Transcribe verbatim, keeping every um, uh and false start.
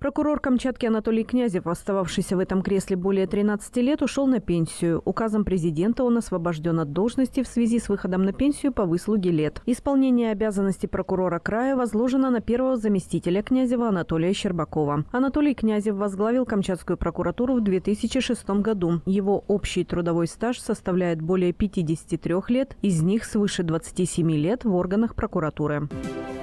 Прокурор Камчатки Анатолий Князев, остававшийся в этом кресле более тринадцати лет, ушел на пенсию. Указом президента он освобожден от должности в связи с выходом на пенсию по выслуге лет. Исполнение обязанностей прокурора края возложено на первого заместителя Князева Анатолия Щербакова. Анатолий Князев возглавил Камчатскую прокуратуру в две тысячи шестом году. Его общий трудовой стаж составляет более пятидесяти трёх лет, из них свыше двадцати семи лет в органах прокуратуры.